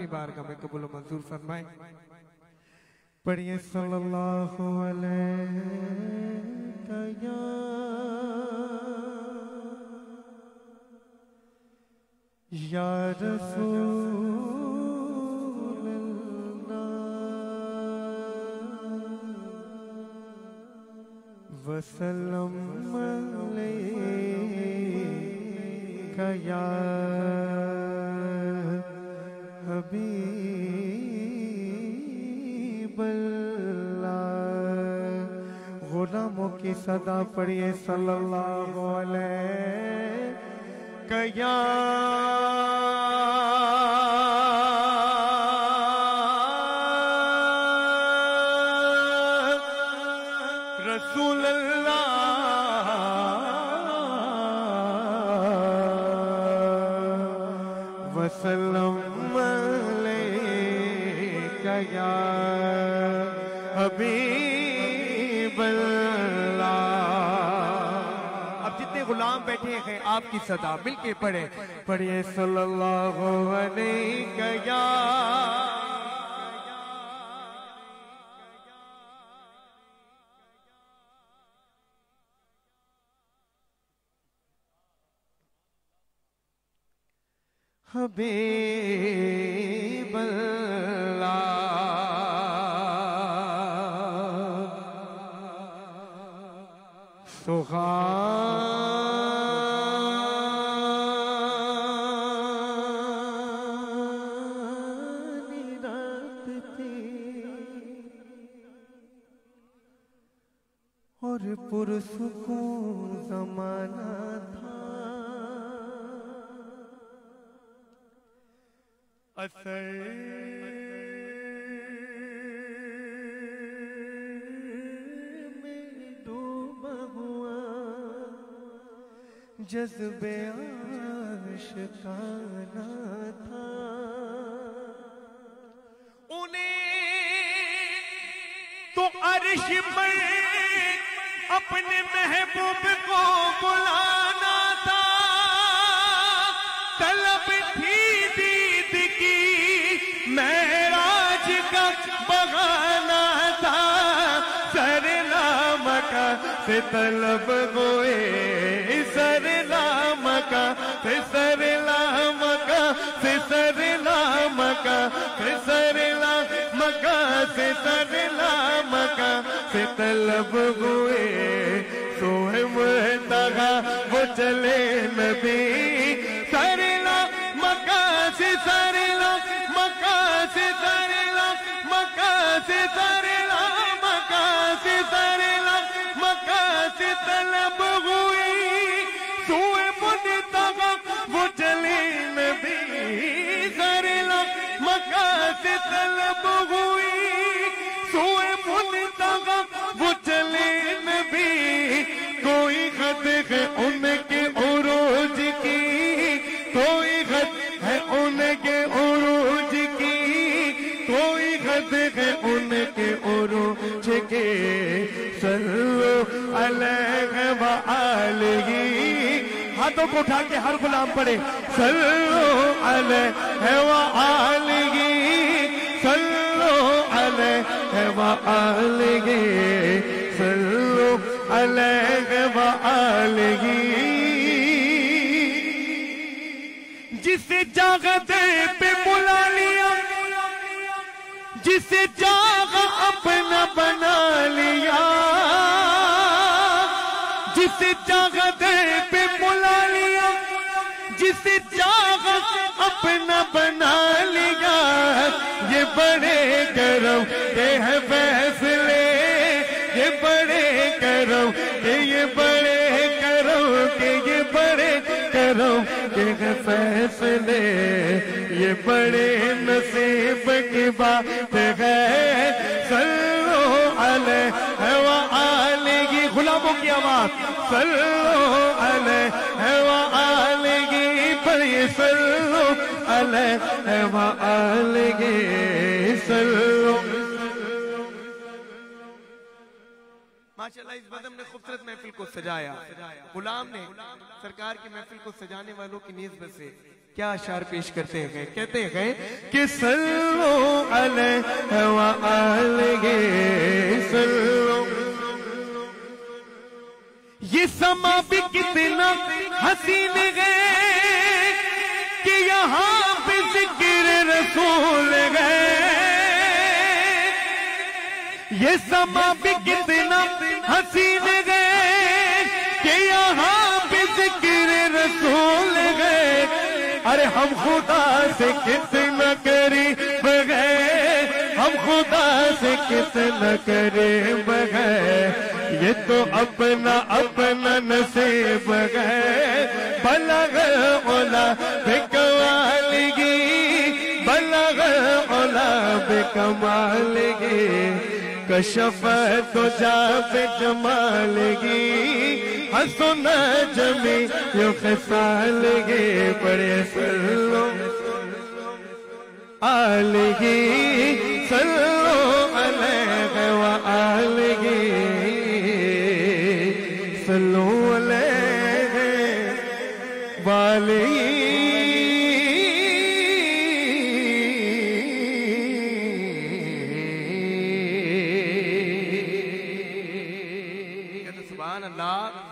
اپنی بارگاہ میں قبول و منظور فرمائیں. پڑھیے صلی اللہ علیہ یا رسول اللہ وسلم علیک یا حبیب اللہ. غلاموں کی صدا پڑھیے صلی اللہ علیہ یا رسول اللہ وسلم علیک یا حبیب اللہ. اب جتنے غلام بیٹھے ہیں آپ کی صدا مل کے پڑھیں صلی اللہ علیہ یا حبیب اللہ. سہانی رات تھی اور پرسکون زمانہ تھا. اثر میں ڈوبا ہوا جذبے عاشقانہ تھا. انہیں تو عرش پر اپنے محبوب کو بلانا تھا. طلب تھی دید کی معراج کا بہانا تھا. سرنام کا سے طلب ہوئے سرنام کا سے سرنام کا سے سرنام کا سے سرنام کا سے سرنام کا سے طلب ہوئے. سوئے مرتضیٰ وہ چلے نبی سرنام کا سے سرنام کا سے سرنام کا سے سرنام کا سے سرنام کا سے طلب ہوئی. سوئے مرتضیٰ وہ چلے نبی سرنام کا سے طلب ہوئی. سوئے مرتضیٰ وہ چلے نبی. کوئی خط ہے ان کے عروج کی کوئی خط ہے ان کے عروج کی کوئی خط ہے ان کے عروج کے. صلو علیہ وآلہ. ہاتھوں کو اٹھا کے ہر غلام پڑھے صلو علیہ وآلہ صلو علیہ وآلہ صلو علیہ وآلہ. جسے جاغتے پہ بلا لیا جسے جاغ اپنا بنا لیا جسے جاغتے پہ بلا لیا جسے جاغ اپنا بنا لیا. یہ بڑے کرم کے ہے فیصلے یہ بڑے کرم کہ یہ بڑے کرم کہ یہ بڑے کرم کے فیصلے. یہ بڑے نصیب کی بات ہے. صلو علیہ وآلہ. غلاموں کی آواز صلو علیہ وآلہ. پڑھیے صلو علیہ وآلہ صلو. ماشاءاللہ اس بدم نے خوبصورت محفل کو سجایا. غلام نے سرکار کی محفل کو سجانے والوں کی نسبت سے کیا اشعار پیش کرتے ہیں؟ کہتے ہیں کہ صلو علیہ وآلہ صلو. یہ سما بھی کتنا حسین ہے کہ یہاں پہ ذکر رسول ہے. یہ سما بھی کتنا حسین ہے کہ یہاں پہ ذکر رسول ہے. ارے ہم خدا سے کتنا قریب گئے، ہم خدا سے کتنا قریب گئے. یہ تو اپنا اپنا نصیب ہے. بلغ العلا بکمالگی، بلغ العلا بکمالگی، کشف تجا بجمالگی، حسن جمیع خصالگی. پڑھے صلو علیہ صلو علیہ وآلہ صلو علیہ وآلہ. سبحان اللہ.